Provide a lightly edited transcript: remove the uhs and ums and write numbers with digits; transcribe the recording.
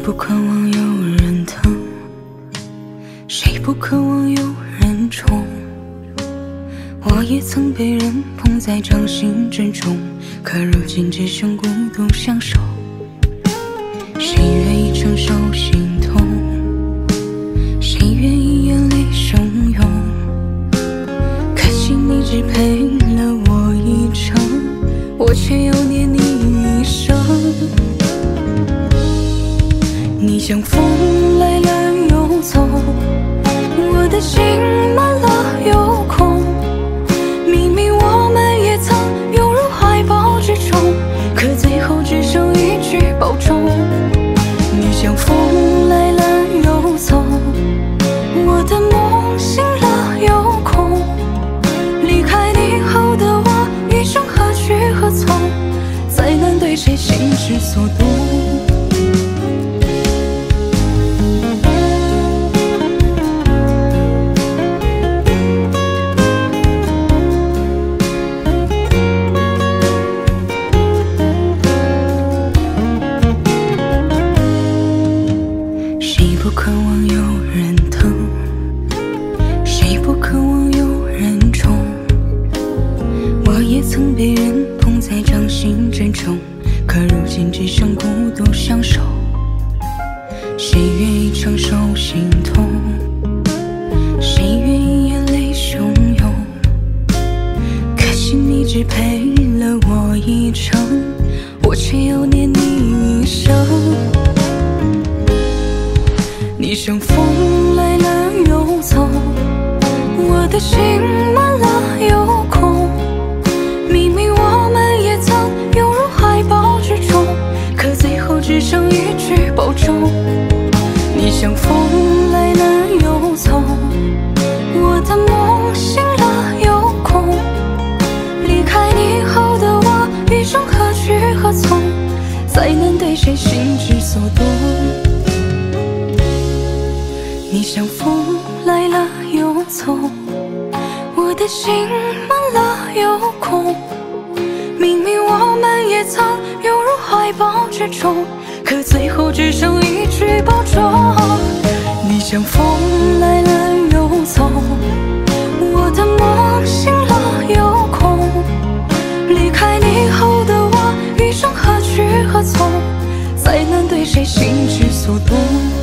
不渴望有人疼，谁不渴望有人宠？我也曾被人捧在掌心之中，可如今只剩孤独相守。谁愿意承受心痛？谁愿意眼泪汹涌？可惜你只陪了我一程，我却又念你一生。你像风来了又走，我的心满了又空。明明我们也曾拥入怀抱之中，可最后只剩一句保重。你像风来了又走，我的梦醒了又空。离开你后的我，余生何去何从？再难对谁心之所动。谁不渴望有人疼？谁不渴望有人宠？我也曾被人捧在掌心之中，可如今只剩孤独相守。谁愿意承受心痛？谁愿意眼泪汹涌？可惜你只陪了我一程，我却又念你一生。你像风来了又走，我的心满了又空。明明我们也曾拥入怀抱之中，可最后只剩一句保重。你像风来了又走，我的梦醒了又空。离开你后的我，余生何去何从？再难对谁心之所动。你像风来了又走，我的心满了又空。明明我们也曾拥入怀抱之中，可最后只剩一句保重。你像风来了又走，我的梦醒了又空。离开你后的我，余生何去何从？再难对谁心之所动。